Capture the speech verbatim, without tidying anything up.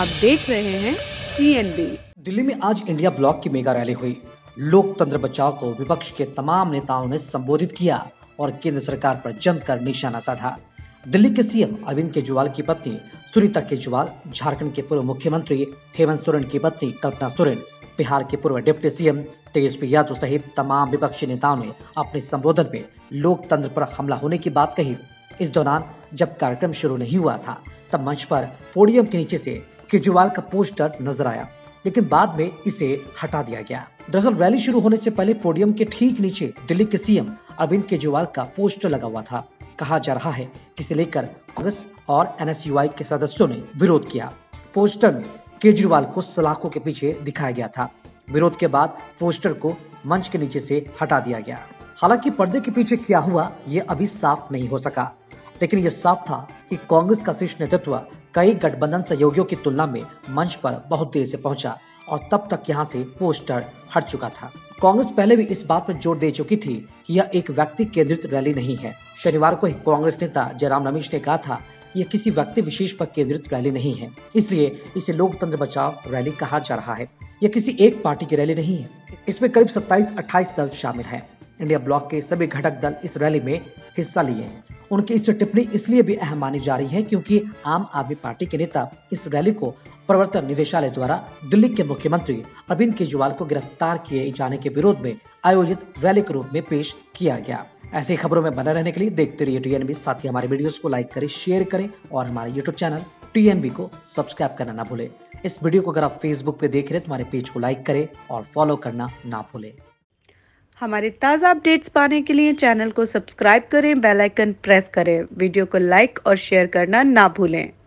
आप देख रहे हैं टीएनबी। दिल्ली में आज इंडिया ब्लॉक की मेगा रैली हुई। लोकतंत्र बचाओ को विपक्ष के तमाम नेताओं ने संबोधित किया और केंद्र सरकार पर जमकर निशाना साधा। दिल्ली के सीएम अरविंद केजरीवाल की पत्नी सुनीता केजरीवाल, झारखंड के पूर्व मुख्यमंत्री हेमंत सोरेन की पत्नी कल्पना सोरेन, बिहार के पूर्व डिप्टी सीएम तेजस्वी यादव सहित तमाम विपक्षी नेताओं ने अपने संबोधन में लोकतंत्र पर हमला होने की बात कही। इस दौरान जब कार्यक्रम शुरू नहीं हुआ था तब मंच पर पोडियम के नीचे से केजरीवाल का पोस्टर नजर आया, लेकिन बाद में इसे हटा दिया गया। दरअसल रैली शुरू होने से पहले पोडियम के ठीक नीचे दिल्ली के सीएम अरविंद केजरीवाल का पोस्टर लगा हुआ था। कहा जा रहा है कि इसे लेकर कांग्रेस और एनएसयूआई के सदस्यों ने विरोध किया। पोस्टर में केजरीवाल को सलाखों के पीछे दिखाया गया था। विरोध के बाद पोस्टर को मंच के नीचे से हटा दिया गया। हालांकि पर्दे के पीछे क्या हुआ ये अभी साफ नहीं हो सका, लेकिन यह साफ था कि कांग्रेस का शीर्ष नेतृत्व कई गठबंधन सहयोगियों की तुलना में मंच पर बहुत देर से पहुंचा और तब तक यहां से पोस्टर हट चुका था। कांग्रेस पहले भी इस बात पर जोर दे चुकी थी कि यह एक व्यक्ति केंद्रित रैली नहीं है। शनिवार को ही कांग्रेस नेता जयराम रमेश ने कहा था यह किसी व्यक्ति विशेष पर केंद्रित रैली नहीं है, इसलिए इसे लोकतंत्र बचाओ रैली कहा जा रहा है। यह किसी एक पार्टी की रैली नहीं है। इसमें करीब सत्ताईस अट्ठाईस दल शामिल हैं। इंडिया ब्लॉक के सभी घटक दल इस रैली में हिस्सा लिए हैं। उनकी इस टिप्पणी इसलिए भी अहम मानी जा रही है क्योंकि आम आदमी पार्टी के नेता इस रैली को प्रवर्तन निदेशालय द्वारा दिल्ली के मुख्यमंत्री अरविंद केजरीवाल को गिरफ्तार किए जाने के विरोध में आयोजित रैली के रूप में पेश किया गया। ऐसी खबरों में बने रहने के लिए देखते रहिए टीएनबी। साथ ही हमारे वीडियोस को लाइक करें, शेयर करें और हमारे यूट्यूब चैनल टीएनबी को सब्सक्राइब करना ना भूलें। इस वीडियो को अगर आप फेसबुक पे देख रहे हैं तो हमारे पेज को लाइक करें और फॉलो करना ना भूलें। हमारे ताज़ा अपडेट्स पाने के लिए चैनल को सब्सक्राइब करें, बेल आइकन प्रेस करें, वीडियो को लाइक और शेयर करना ना भूलें।